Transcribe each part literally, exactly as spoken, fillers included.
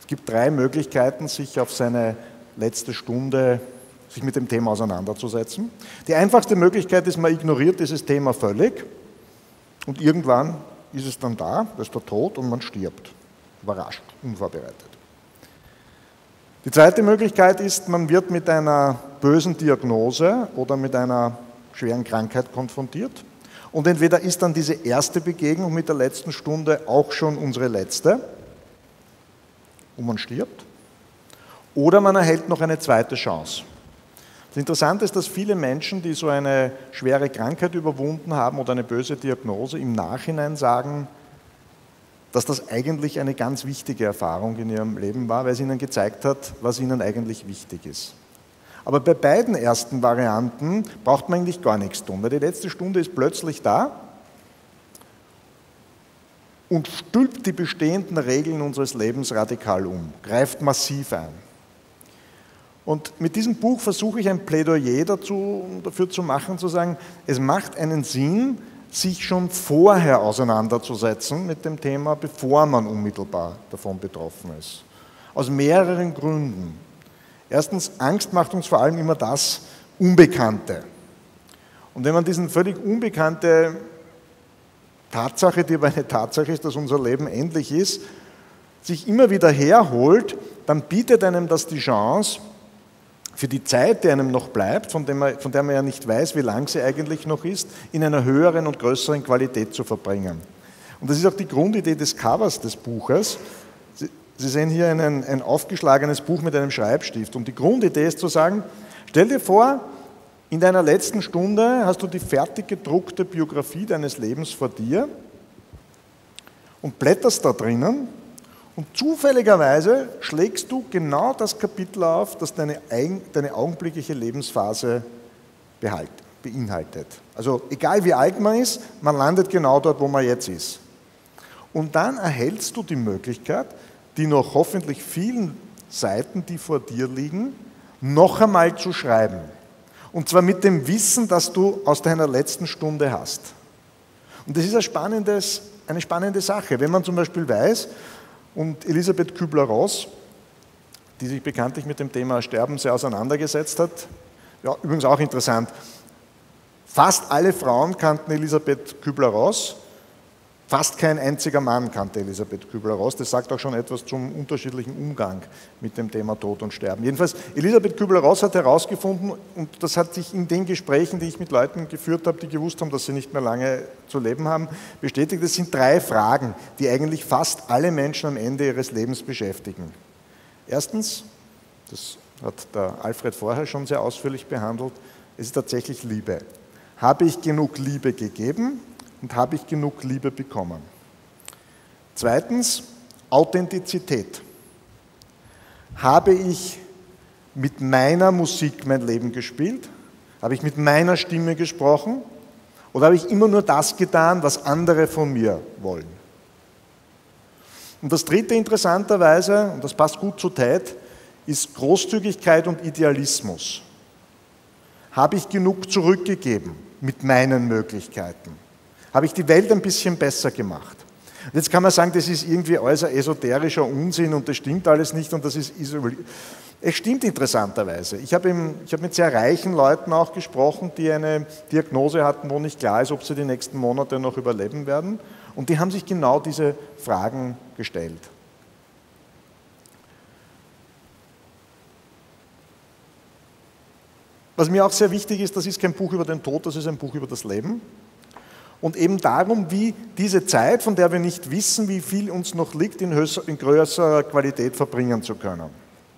Es gibt drei Möglichkeiten, sich auf seine letzte Stunde, sich mit dem Thema auseinanderzusetzen. Die einfachste Möglichkeit ist, man ignoriert dieses Thema völlig und irgendwann ist es dann da, da ist der Tod und man stirbt. Überrascht, unvorbereitet. Die zweite Möglichkeit ist, man wird mit einer bösen Diagnose oder mit einer schweren Krankheit konfrontiert. Und entweder ist dann diese erste Begegnung mit der letzten Stunde auch schon unsere letzte und man stirbt, oder man erhält noch eine zweite Chance. Das Interessante ist, dass viele Menschen, die so eine schwere Krankheit überwunden haben oder eine böse Diagnose, im Nachhinein sagen, dass das eigentlich eine ganz wichtige Erfahrung in ihrem Leben war, weil es ihnen gezeigt hat, was ihnen eigentlich wichtig ist. Aber bei beiden ersten Varianten braucht man eigentlich gar nichts tun, weil die letzte Stunde ist plötzlich da und stülpt die bestehenden Regeln unseres Lebens radikal um, greift massiv ein. Und mit diesem Buch versuche ich ein Plädoyer dazu, dafür zu machen, zu sagen, es macht einen Sinn, sich schon vorher auseinanderzusetzen mit dem Thema, bevor man unmittelbar davon betroffen ist. Aus mehreren Gründen. Erstens, Angst macht uns vor allem immer das Unbekannte. Und wenn man diesen völlig unbekannte Tatsache, die aber eine Tatsache ist, dass unser Leben endlich ist, sich immer wieder herholt, dann bietet einem das die Chance, für die Zeit, die einem noch bleibt, von der, man, von der man ja nicht weiß, wie lang sie eigentlich noch ist, in einer höheren und größeren Qualität zu verbringen. Und das ist auch die Grundidee des Covers des Buches. Sie, Sie sehen hier einen, ein aufgeschlagenes Buch mit einem Schreibstift. Und die Grundidee ist zu sagen, stell dir vor, in deiner letzten Stunde hast du die fertig gedruckte Biografie deines Lebens vor dir und blätterst da drinnen. Und zufälligerweise schlägst du genau das Kapitel auf, das deine, deine augenblickliche Lebensphase behalt, beinhaltet. Also egal wie alt man ist, man landet genau dort, wo man jetzt ist. Und dann erhältst du die Möglichkeit, die noch hoffentlich vielen Seiten, die vor dir liegen, noch einmal zu schreiben. Und zwar mit dem Wissen, das du aus deiner letzten Stunde hast. Und das ist ein spannendes, eine spannende Sache. Wenn man zum Beispiel weiß, und Elisabeth Kübler-Ross, die sich bekanntlich mit dem Thema Sterben sehr auseinandergesetzt hat, ja, übrigens auch interessant, fast alle Frauen kannten Elisabeth Kübler-Ross, fast kein einziger Mann kannte Elisabeth Kübler-Ross. Das sagt auch schon etwas zum unterschiedlichen Umgang mit dem Thema Tod und Sterben. Jedenfalls, Elisabeth Kübler-Ross hat herausgefunden, und das hat sich in den Gesprächen, die ich mit Leuten geführt habe, die gewusst haben, dass sie nicht mehr lange zu leben haben, bestätigt, es sind drei Fragen, die eigentlich fast alle Menschen am Ende ihres Lebens beschäftigen. Erstens, das hat der Alfred vorher schon sehr ausführlich behandelt, es ist tatsächlich Liebe. Habe ich genug Liebe gegeben? Und habe ich genug Liebe bekommen? Zweitens, Authentizität. Habe ich mit meiner Musik mein Leben gespielt? Habe ich mit meiner Stimme gesprochen? Oder habe ich immer nur das getan, was andere von mir wollen? Und das dritte interessanterweise, und das passt gut zu Ted, ist Großzügigkeit und Idealismus. Habe ich genug zurückgegeben mit meinen Möglichkeiten? Habe ich die Welt ein bisschen besser gemacht? Und jetzt kann man sagen, das ist irgendwie alles ein esoterischer Unsinn und das stimmt alles nicht und das ist isoliert. Es stimmt interessanterweise. Ich habe, im, ich habe mit sehr reichen Leuten auch gesprochen, die eine Diagnose hatten, wo nicht klar ist, ob sie die nächsten Monate noch überleben werden. Und die haben sich genau diese Fragen gestellt. Was mir auch sehr wichtig ist, das ist kein Buch über den Tod, das ist ein Buch über das Leben. Und eben darum, wie diese Zeit, von der wir nicht wissen, wie viel uns noch liegt, in, höchster, in größerer Qualität verbringen zu können.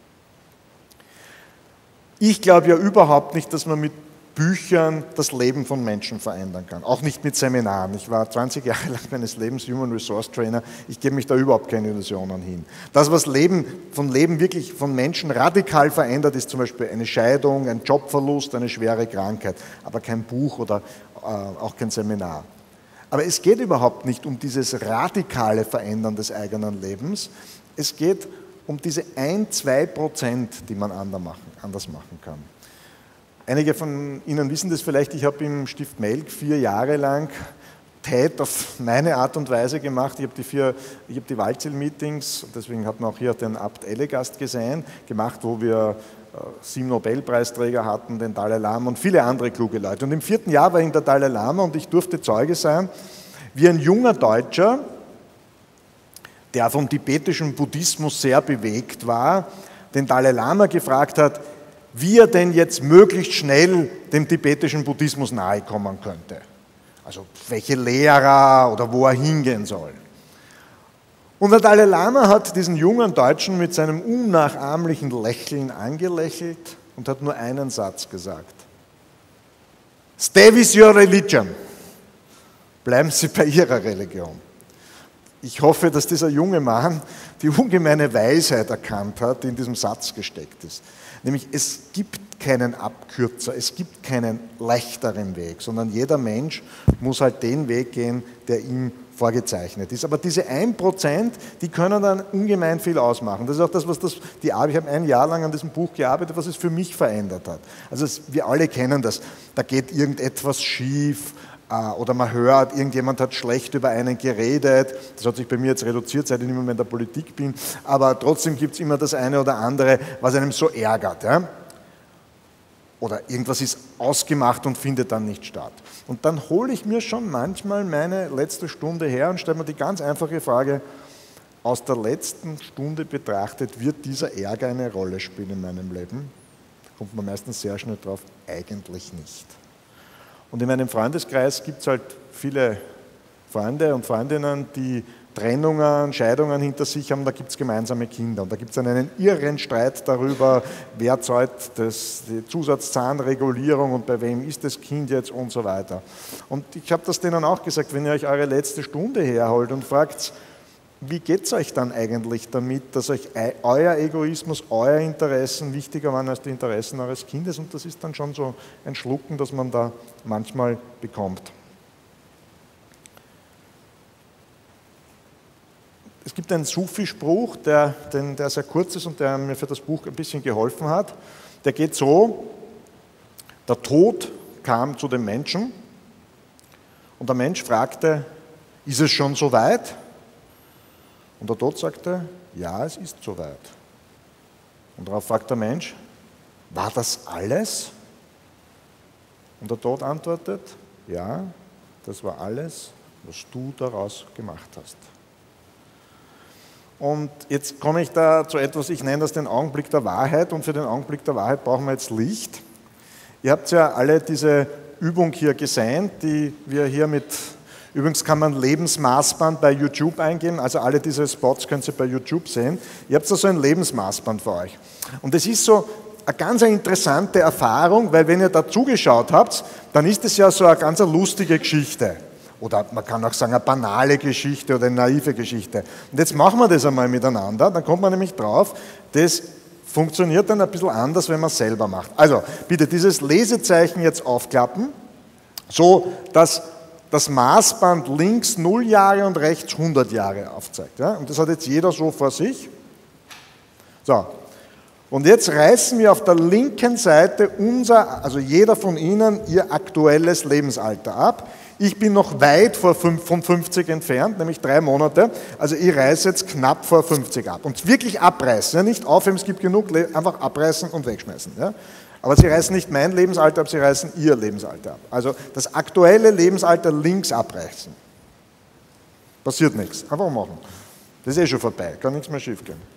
Ich glaube ja überhaupt nicht, dass man mit Büchern das Leben von Menschen verändern kann. Auch nicht mit Seminaren. Ich war zwanzig Jahre lang meines Lebens Human Resource Trainer. Ich gebe mich da überhaupt keine Illusionen hin. Das, was Leben, von Leben wirklich von Menschen radikal verändert, ist zum Beispiel eine Scheidung, ein Jobverlust, eine schwere Krankheit. Aber kein Buch oder äh, auch kein Seminar. Aber es geht überhaupt nicht um dieses radikale Verändern des eigenen Lebens. Es geht um diese ein bis zwei Prozent, die man anders machen kann. Einige von Ihnen wissen das vielleicht, ich habe im Stift Melk vier Jahre lang TED auf meine Art und Weise gemacht. Ich habe die, vier, ich habe die Waldseele-Meetings, deswegen hat man auch hier den Abt Ellegast gesehen, gemacht, wo wir äh, sieben Nobelpreisträger hatten, den Dalai Lama und viele andere kluge Leute. Und im vierten Jahr war ich der Dalai Lama und ich durfte Zeuge sein, wie ein junger Deutscher, der vom tibetischen Buddhismus sehr bewegt war, den Dalai Lama gefragt hat, wie er denn jetzt möglichst schnell dem tibetischen Buddhismus nahe kommen könnte. Also welche Lehrer oder wo er hingehen soll. Und der Dalai Lama hat diesen jungen Deutschen mit seinem unnachahmlichen Lächeln angelächelt und hat nur einen Satz gesagt. Stay with your religion. Bleiben Sie bei Ihrer Religion. Ich hoffe, dass dieser junge Mann die ungemeine Weisheit erkannt hat, die in diesem Satz gesteckt ist. Nämlich, es gibt keinen Abkürzer, es gibt keinen leichteren Weg, sondern jeder Mensch muss halt den Weg gehen, der ihm vorgezeichnet ist. Aber diese ein Prozent, die können dann ungemein viel ausmachen. Das ist auch das, was das, die Arbeit, ich habe ein Jahr lang an diesem Buch gearbeitet, was es für mich verändert hat. Also es, wir alle kennen das, da geht irgendetwas schief, oder man hört, irgendjemand hat schlecht über einen geredet. Das hat sich bei mir jetzt reduziert, seit ich nicht mehr in der Politik bin. Aber trotzdem gibt es immer das eine oder andere, was einem so ärgert. Ja? Oder irgendwas ist ausgemacht und findet dann nicht statt. Und dann hole ich mir schon manchmal meine letzte Stunde her und stelle mir die ganz einfache Frage, aus der letzten Stunde betrachtet, wird dieser Ärger eine Rolle spielen in meinem Leben? Da kommt man meistens sehr schnell drauf, eigentlich nicht. Und in meinem Freundeskreis gibt es halt viele Freunde und Freundinnen, die Trennungen, Scheidungen hinter sich haben, da gibt es gemeinsame Kinder. Und da gibt es einen irren Streit darüber, wer zahlt das, die Zusatzzahnregulierung und bei wem ist das Kind jetzt und so weiter. Und ich habe das denen auch gesagt, wenn ihr euch eure letzte Stunde herholt und fragt, wie geht es euch dann eigentlich damit, dass euch euer Egoismus, euer Interessen wichtiger waren als die Interessen eures Kindes? Und das ist dann schon so ein Schlucken, das man da manchmal bekommt. Es gibt einen Sufi-Spruch, der, der sehr kurz ist und der mir für das Buch ein bisschen geholfen hat. Der geht so, der Tod kam zu den Menschen und der Mensch fragte, ist es schon so weit? Und der Tod sagte, ja, es ist soweit. Und darauf fragt der Mensch, war das alles? Und der Tod antwortet, ja, das war alles, was du daraus gemacht hast. Und jetzt komme ich da zu etwas, ich nenne das den Augenblick der Wahrheit, und für den Augenblick der Wahrheit brauchen wir jetzt Licht. Ihr habt ja alle diese Übung hier gesehen, die wir hier mit... Übrigens kann man Lebensmaßband bei YouTube eingeben, also alle diese Spots könnt ihr bei YouTube sehen. Ihr habt da so ein Lebensmaßband für euch. Und das ist so eine ganz interessante Erfahrung, weil wenn ihr da zugeschaut habt, dann ist es ja so eine ganz lustige Geschichte. Oder man kann auch sagen, eine banale Geschichte oder eine naive Geschichte. Und jetzt machen wir das einmal miteinander, dann kommt man nämlich drauf, das funktioniert dann ein bisschen anders, wenn man es selber macht. Also bitte dieses Lesezeichen jetzt aufklappen, so dass das Maßband links null Jahre und rechts hundert Jahre aufzeigt. Ja? Und das hat jetzt jeder so vor sich. So, und jetzt reißen wir auf der linken Seite unser, also jeder von Ihnen, Ihr aktuelles Lebensalter ab. Ich bin noch weit vor fünf, von fünfzig entfernt, nämlich drei Monate. Also ich reiße jetzt knapp vor fünfzig ab. Und wirklich abreißen, ja? Nicht aufheben, es gibt genug, einfach abreißen und wegschmeißen. Ja? Aber Sie reißen nicht mein Lebensalter ab, Sie reißen Ihr Lebensalter ab. Also das aktuelle Lebensalter links abreißen. Passiert nichts. Einfach machen. Das ist eh schon vorbei, kann nichts mehr schief gehen.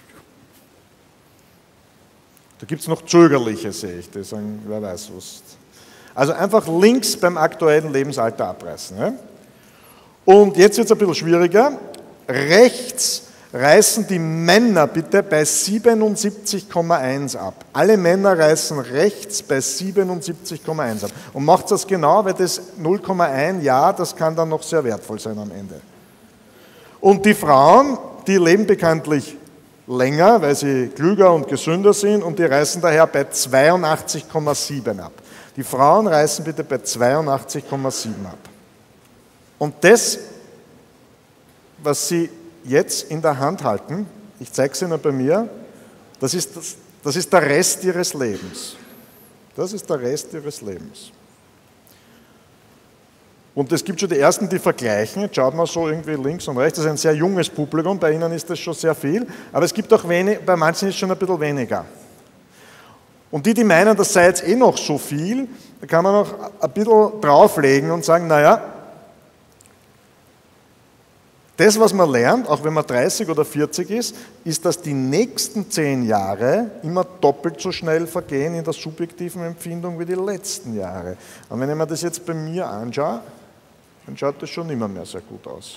Da gibt es noch Zögerliche, sehe ich, die sagen, wer weiß was. Also einfach links beim aktuellen Lebensalter abreißen. Ja? Und jetzt wird es ein bisschen schwieriger. Rechts reißen die Männer bitte bei siebenundsiebzig Komma eins ab. Alle Männer reißen rechts bei siebenundsiebzig Komma eins ab. Und macht das genau, weil das null Komma eins, ja, das kann dann noch sehr wertvoll sein am Ende. Und die Frauen, die leben bekanntlich länger, weil sie klüger und gesünder sind, und die reißen daher bei zweiundachtzig Komma sieben ab. Die Frauen reißen bitte bei zweiundachtzig Komma sieben ab. Und das, was sie jetzt in der Hand halten, ich zeige es Ihnen bei mir, das ist, das, das ist der Rest Ihres Lebens. Das ist der Rest Ihres Lebens. Und es gibt schon die Ersten, die vergleichen. Jetzt schaut man so irgendwie links und rechts. Das ist ein sehr junges Publikum, bei Ihnen ist das schon sehr viel. Aber es gibt auch wenig, bei manchen ist es schon ein bisschen weniger. Und die, die meinen, das sei jetzt eh noch so viel, da kann man noch ein bisschen drauflegen und sagen, naja, das, was man lernt, auch wenn man dreißig oder vierzig ist, ist, dass die nächsten zehn Jahre immer doppelt so schnell vergehen in der subjektiven Empfindung wie die letzten Jahre. Und wenn ich mir das jetzt bei mir anschaue, dann schaut das schon immer mehr sehr gut aus.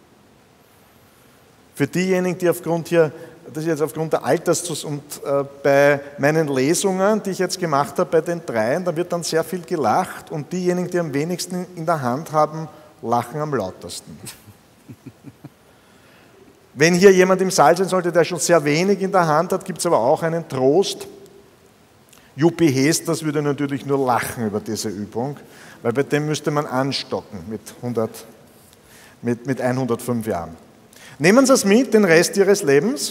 Für diejenigen, die aufgrund hier, das ist jetzt aufgrund der Alters- und äh, bei meinen Lesungen, die ich jetzt gemacht habe, bei den dreien, da wird dann sehr viel gelacht und diejenigen, die am wenigsten in der Hand haben, lachen am lautesten. Wenn hier jemand im Saal sein sollte, der schon sehr wenig in der Hand hat, gibt es aber auch einen Trost. Juppie Hesters würde natürlich nur lachen über diese Übung, weil bei dem müsste man anstocken mit, hundert, mit, mit hundertfünf Jahren. Nehmen Sie es mit, den Rest Ihres Lebens.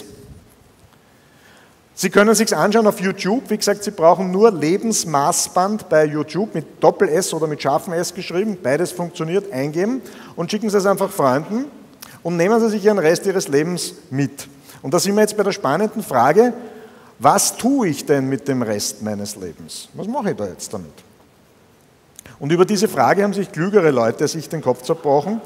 Sie können es sich anschauen auf YouTube. Wie gesagt, Sie brauchen nur Lebensmaßband bei YouTube mit Doppel-S oder mit scharfem S geschrieben. Beides funktioniert, eingeben und schicken Sie es einfach Freunden. Und nehmen Sie sich Ihren Rest Ihres Lebens mit. Und da sind wir jetzt bei der spannenden Frage, was tue ich denn mit dem Rest meines Lebens? Was mache ich da jetzt damit? Und über diese Frage haben sich klügere Leute sich den Kopf zerbrochen.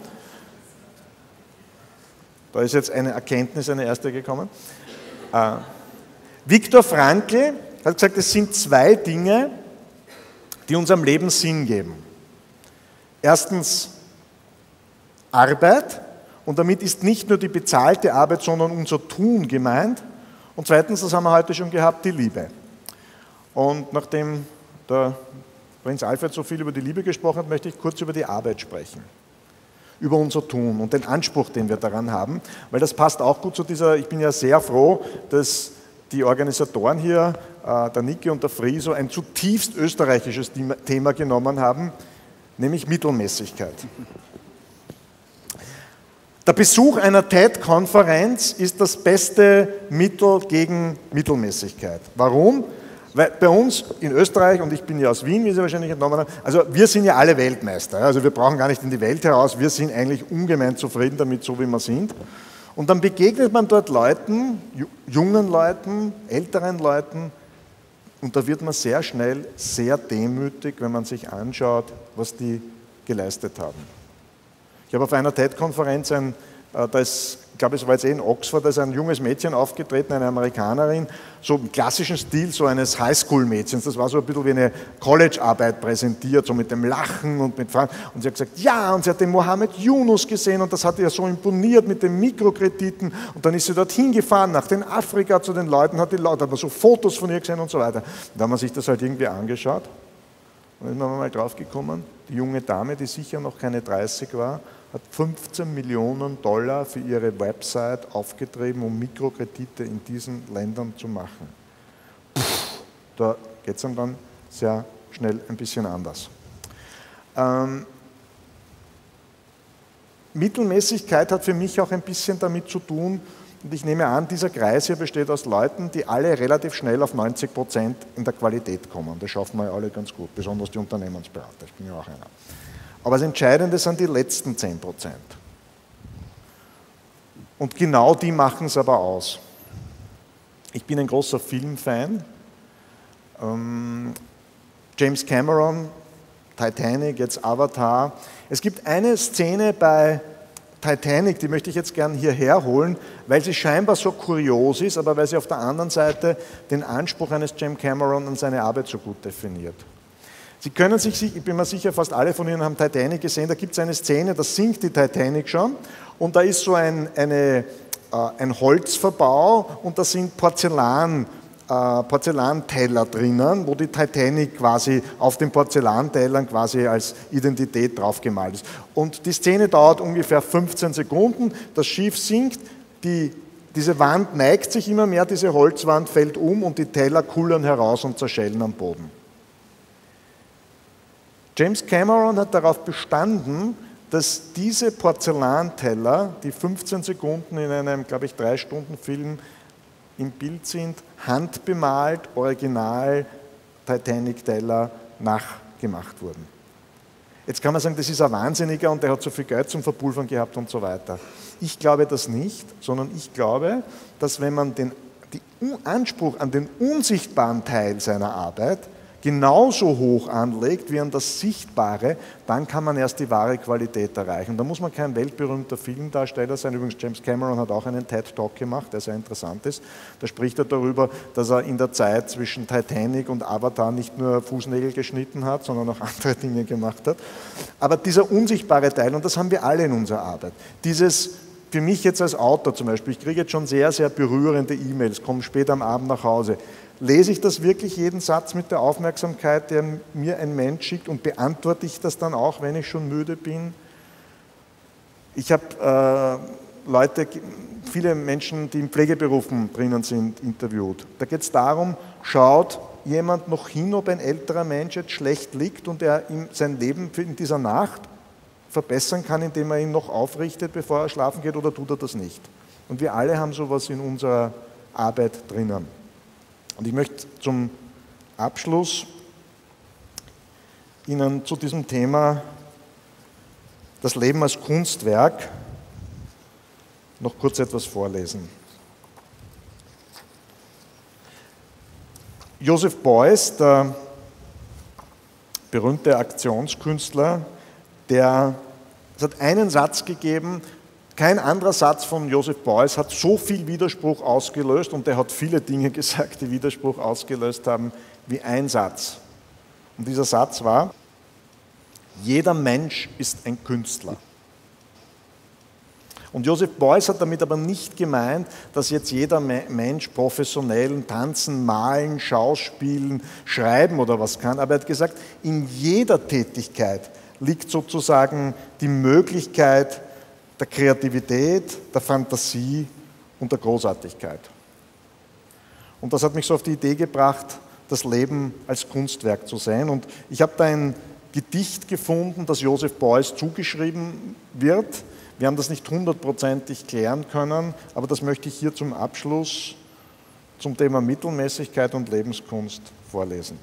Da ist jetzt eine Erkenntnis, eine erste gekommen. Äh, Viktor Frankl hat gesagt, es sind zwei Dinge, die unserem Leben Sinn geben. Erstens Arbeit. Und damit ist nicht nur die bezahlte Arbeit, sondern unser Tun gemeint. Und zweitens, das haben wir heute schon gehabt, die Liebe. Und nachdem der Prinz Alfred so viel über die Liebe gesprochen hat, möchte ich kurz über die Arbeit sprechen. Über unser Tun und den Anspruch, den wir daran haben. Weil das passt auch gut zu dieser, ich bin ja sehr froh, dass die Organisatoren hier, der Niki und der Friso, ein zutiefst österreichisches Thema genommen haben, nämlich Mittelmäßigkeit. Der Besuch einer T E D-Konferenz ist das beste Mittel gegen Mittelmäßigkeit. Warum? Weil bei uns in Österreich, und ich bin ja aus Wien, wie Sie wahrscheinlich entnommen haben, also wir sind ja alle Weltmeister. Also wir brauchen gar nicht in die Welt heraus, wir sind eigentlich ungemein zufrieden damit, so wie wir sind. Und dann begegnet man dort Leuten, jungen Leuten, älteren Leuten, und da wird man sehr schnell sehr demütig, wenn man sich anschaut, was die geleistet haben. Ich habe auf einer T E D-Konferenz, ein, da ist, ich glaube, es war jetzt eh in Oxford, da ist ein junges Mädchen aufgetreten, eine Amerikanerin, so im klassischen Stil so eines Highschool-Mädchens. Das war so ein bisschen wie eine College-Arbeit präsentiert, so mit dem Lachen und mit Fragen. Und sie hat gesagt, ja, und sie hat den Mohammed Yunus gesehen und das hat ihr so imponiert mit den Mikrokrediten. Und dann ist sie dorthin gefahren, nach den Afrika zu den Leuten, hat die Leute, hat man so Fotos von ihr gesehen und so weiter. Da hat man sich das halt irgendwie angeschaut. Und dann ist man mal drauf gekommen, die junge Dame, die sicher noch keine dreißig war, hat fünfzehn Millionen Dollar für ihre Website aufgetrieben, um Mikrokredite in diesen Ländern zu machen. Puh, da geht es dann sehr schnell ein bisschen anders. Ähm, Mittelmäßigkeit hat für mich auch ein bisschen damit zu tun, und ich nehme an, dieser Kreis hier besteht aus Leuten, die alle relativ schnell auf neunzig Prozent in der Qualität kommen. Das schaffen wir ja alle ganz gut, besonders die Unternehmensberater, ich bin ja auch einer. Aber das Entscheidende sind die letzten zehn Prozent. Und genau die machen es aber aus. Ich bin ein großer Filmfan. Ähm, James Cameron, Titanic, jetzt Avatar. Es gibt eine Szene bei Titanic, die möchte ich jetzt gern hierher holen, weil sie scheinbar so kurios ist, aber weil sie auf der anderen Seite den Anspruch eines James Cameron an seine Arbeit so gut definiert. Sie können sich, ich bin mir sicher, fast alle von Ihnen haben Titanic gesehen, da gibt es eine Szene, da sinkt die Titanic schon und da ist so ein, eine, äh, ein Holzverbau und da sind Porzellan, äh, Porzellanteller drinnen, wo die Titanic quasi auf den Porzellantellern quasi als Identität draufgemalt ist. Und die Szene dauert ungefähr fünfzehn Sekunden, das Schiff sinkt, die, diese Wand neigt sich immer mehr, diese Holzwand fällt um und die Teller kullern heraus und zerschellen am Boden. James Cameron hat darauf bestanden, dass diese Porzellanteller, die fünfzehn Sekunden in einem, glaube ich, drei Stunden Film im Bild sind, handbemalt, original Titanic-Teller nachgemacht wurden. Jetzt kann man sagen, das ist ein Wahnsinniger und der hat so viel Geld zum Verpulvern gehabt und so weiter. Ich glaube das nicht, sondern ich glaube, dass wenn man den den Anspruch an den unsichtbaren Teil seiner Arbeit genauso hoch anlegt wie an das Sichtbare, dann kann man erst die wahre Qualität erreichen. Da muss man kein weltberühmter Filmdarsteller sein. Übrigens, James Cameron hat auch einen TED-Talk gemacht, der sehr interessant ist. Da spricht er darüber, dass er in der Zeit zwischen Titanic und Avatar nicht nur Fußnägel geschnitten hat, sondern auch andere Dinge gemacht hat. Aber dieser unsichtbare Teil, und das haben wir alle in unserer Arbeit, dieses für mich jetzt als Autor zum Beispiel, ich kriege jetzt schon sehr, sehr berührende E-Mails, komme später am Abend nach Hause. Lese ich das wirklich jeden Satz mit der Aufmerksamkeit, der mir ein Mensch schickt, und beantworte ich das dann auch, wenn ich schon müde bin? Ich habe äh, Leute, viele Menschen, die in Pflegeberufen drinnen sind, interviewt. Da geht es darum, schaut jemand noch hin, ob ein älterer Mensch jetzt schlecht liegt und er ihm sein Leben in dieser Nacht verbessern kann, indem er ihn noch aufrichtet, bevor er schlafen geht, oder tut er das nicht? Und wir alle haben sowas in unserer Arbeit drinnen. Und ich möchte zum Abschluss Ihnen zu diesem Thema das Leben als Kunstwerk noch kurz etwas vorlesen. Joseph Beuys, der berühmte Aktionskünstler, der, es hat einen Satz gegeben, kein anderer Satz von Joseph Beuys hat so viel Widerspruch ausgelöst, und der hat viele Dinge gesagt, die Widerspruch ausgelöst haben, wie ein Satz. Und dieser Satz war: Jeder Mensch ist ein Künstler. Und Joseph Beuys hat damit aber nicht gemeint, dass jetzt jeder Mensch professionell tanzen, malen, schauspielen, schreiben oder was kann, aber er hat gesagt, in jeder Tätigkeit liegt sozusagen die Möglichkeit der Kreativität, der Fantasie und der Großartigkeit. Und das hat mich so auf die Idee gebracht, das Leben als Kunstwerk zu sehen. Und ich habe da ein Gedicht gefunden, das Joseph Beuys zugeschrieben wird. Wir haben das nicht hundertprozentig klären können, aber das möchte ich hier zum Abschluss zum Thema Mittelmäßigkeit und Lebenskunst vorlesen.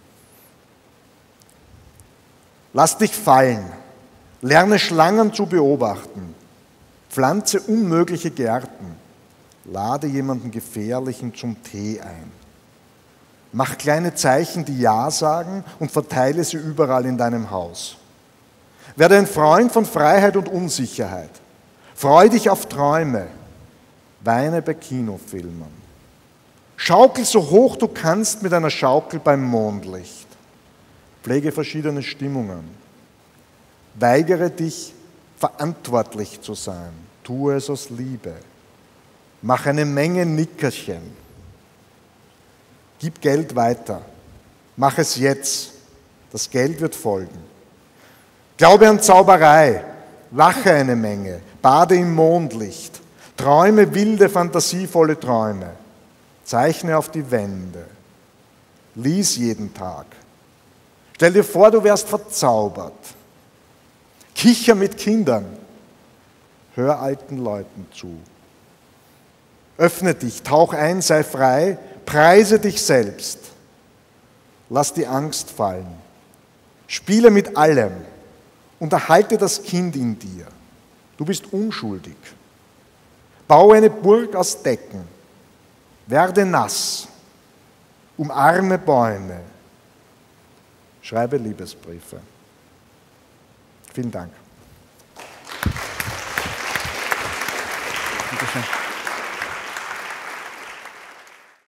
Lass dich fallen, lerne Schlangen zu beobachten, pflanze unmögliche Gärten, lade jemanden Gefährlichen zum Tee ein. Mach kleine Zeichen, die Ja sagen, und verteile sie überall in deinem Haus. Werde ein Freund von Freiheit und Unsicherheit. Freu dich auf Träume, weine bei Kinofilmen. Schaukel so hoch du kannst mit einer Schaukel beim Mondlicht. Pflege verschiedene Stimmungen. Weigere dich, verantwortlich zu sein. Tue es aus Liebe. Mach eine Menge Nickerchen. Gib Geld weiter. Mach es jetzt. Das Geld wird folgen. Glaube an Zauberei. Lache eine Menge. Bade im Mondlicht. Träume wilde, fantasievolle Träume. Zeichne auf die Wände. Lies jeden Tag. Stell dir vor, du wärst verzaubert. Kicher mit Kindern. Hör alten Leuten zu. Öffne dich, tauch ein, sei frei, preise dich selbst. Lass die Angst fallen. Spiele mit allem. Unterhalte das Kind in dir. Du bist unschuldig. Baue eine Burg aus Decken. Werde nass. Umarme Bäume. Schreibe Liebesbriefe. Vielen Dank. Dankeschön.